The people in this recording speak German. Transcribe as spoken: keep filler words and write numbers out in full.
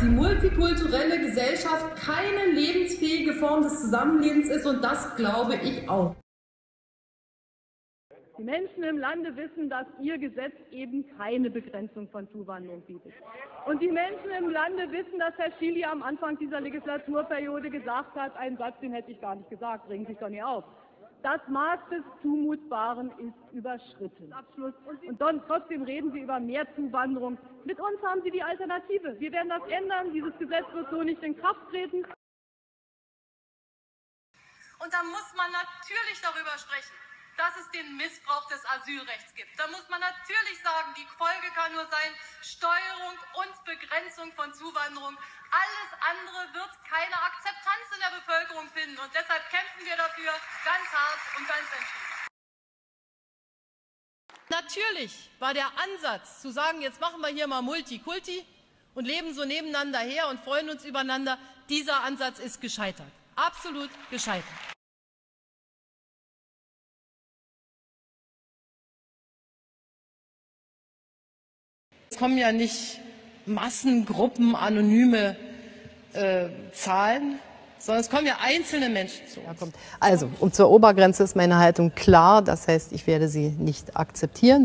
die multikulturelle Gesellschaft keine lebensfähige Form des Zusammenlebens ist, und das glaube ich auch. Die Menschen im Lande wissen, dass Ihr Gesetz eben keine Begrenzung von Zuwanderung bietet. Und die Menschen im Lande wissen, dass Herr Schily am Anfang dieser Legislaturperiode gesagt hat, einen Satz, den hätte ich gar nicht gesagt, regen Sie sich doch nicht auf. Das Maß des Zumutbaren ist überschritten. Abschluss. Und dann, trotzdem reden Sie über mehr Zuwanderung. Mit uns haben Sie die Alternative. Wir werden das ändern. Dieses Gesetz wird so nicht in Kraft treten. Und da muss man natürlich darüber sprechen, dass es den Missbrauch des Asylrechts gibt. Da muss man natürlich sagen, die Folge kann nur sein, Steuerung und Begrenzung von Zuwanderung. Alles andere wird keine Akzeptanz in der Bevölkerung finden. Und deshalb kämpfen wir dafür ganz hart und ganz entschieden. Natürlich war der Ansatz zu sagen, jetzt machen wir hier mal Multikulti und leben so nebeneinander her und freuen uns übereinander, dieser Ansatz ist gescheitert. Absolut gescheitert. Es kommen ja nicht Massengruppen, anonyme äh, Zahlen, sondern es kommen ja einzelne Menschen zu uns. Also, um zur Obergrenze ist meine Haltung klar. Das heißt, ich werde sie nicht akzeptieren.